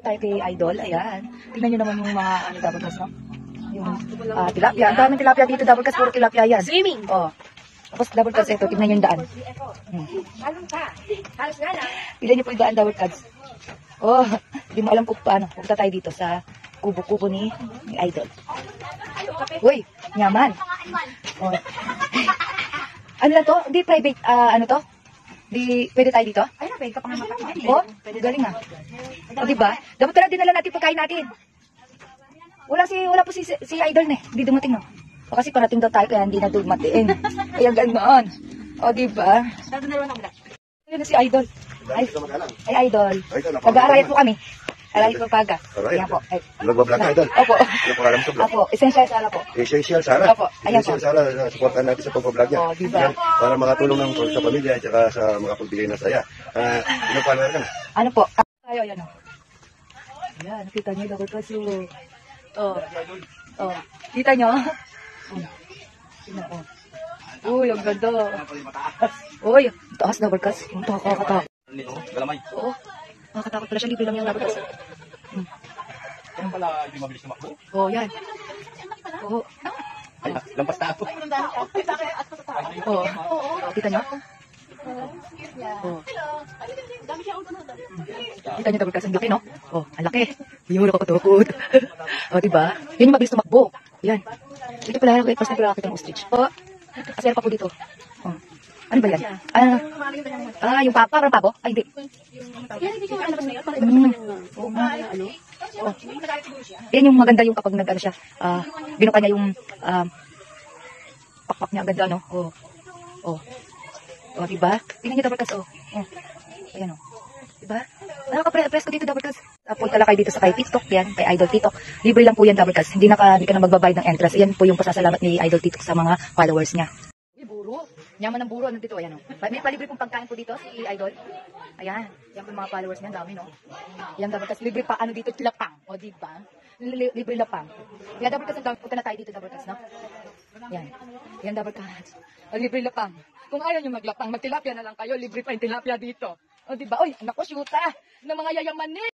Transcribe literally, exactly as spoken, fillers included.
Tayo kay Idol, ayan. Tingnan nyo naman yung mga ano, double cast, no? Yung uh, tilapia. Ang daming tilapia dito, double cast, puro tilapia yan. Swimming. Oh. Tapos double cast ito, tingnan nyo yung daan. Hmm. Tingnan nyo po yung daan, double cast. Oh, hindi mo alam kung paano. Pupunta tayo dito sa kubo-kubo ni, ni Idol. Uy, nyaman. Oh. Ano na to? Hindi private, uh, ano to? Di, pwede tayo dito? Ay, pwede ka pang mapakain. Oh, galing ah. O, diba? Dapat tara dinala natin pagkain natin. Wala si, wala po si, si Idol na eh. Hindi dumating no. O kasi parating daw tayo kaya hindi na dumating. Kaya ganoon. O, diba? Ayun na si Idol. Ay, ay Idol. Nag-aarayat po kami. Aray po paga. Ayan po. Nagbablog ka, Idol? Opo. Ano po alam sa vlog? Opo. Essential Sara po. Essential Sara? Opo. Ayan po. Essential Sara, supportan natin sa pag-vlog niya. O, diba? Yan, para makatulong ng sa pamilya at saka sa mga pagbigay ng saya. Uh, ilang follower ka na? Ano po? Tayo, yan o. Ayan, nakita niyo double class yung... Oh. Oh. Kita niyo? Tingnan ko. Uy, ang ganda. Uy, taas double class. Yung takakatakot. Galamay. Oo. Nakakatakot pala siya. Libre lang yung double class. Hmm. Ano pala hindi mabilis tumakbo? Oh, yan. Oo. Ay, lampas na ako. Oo. Oh, kita niyo? Oh. Kita niyo double class. Ang laki, no? Oh, ang laki. Yung nakakatakot. Oh, diba? Yan yung mabilis tumakbo. Yan. Dito pala, okay, first time pala nakakita ng ostrich. Oh, kasi ano pa po dito? Oh. Ano ba yan? Ah, ah yung papa, parang pabo? Ay, hindi. Mm. Oo nga. Oh. Yan yung maganda yung kapag nag-ano siya, ah, binuka niya yung um, pakpak niya, ang ganda, no? Oh. Oh. Oh, diba? Tingnan niyo double cast, oh. Oh. Ayan, oh. Diba? Nakaka-press ko dito double cast. Punta lang kayo dito sa kay TikTok yan, kay Idol TikTok. Libre lang po yan double cast. Hindi, naka, hindi ka na magbabayad ng entrance. Yan po yung pasasalamat ni Idol TikTok sa mga followers niya. Uy, buro. Yaman ng buro. Ano dito? Ayan, oh. May palibre pong pagkain po dito si Idol. Ayan. Yan po yung mga followers niya. Dami, no? Yan double cast. Libre pa, ano dito? Lapang. O, diba? Libre lapang. Kaya double cast ang dami. Punta na tayo dito double cast, no? Yan. Yan double cast. O, libre lapang. Kung ayaw nyo maglapang, magtilapia na lang kayo. Libre pa yung tilapia dito. O, diba? Uy, naku, shoota ng mga yayamanin.